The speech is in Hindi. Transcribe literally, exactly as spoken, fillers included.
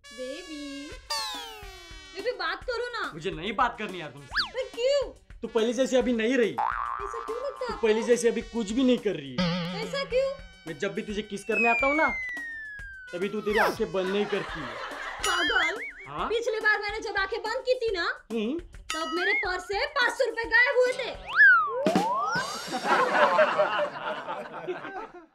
बेबी बेबी बात करो ना। मुझे नहीं बात करनी यार तुमसे। क्यों? तू पहले जैसी अभी नहीं रही। ऐसा क्यों लगता है? तू पहले जैसी अभी कुछ भी नहीं कर रही है। ऐसा क्यों? मैं जब भी तुझे किस करने आता हूँ ना, तभी तू तेरी आंखें बंद नहीं करती है। पागल। हाँ? पिछली बार मैंने जब आंखें बंद की थी ना, तब मेरे पर्स से पाँच सौ रुपए गायब हुए थे।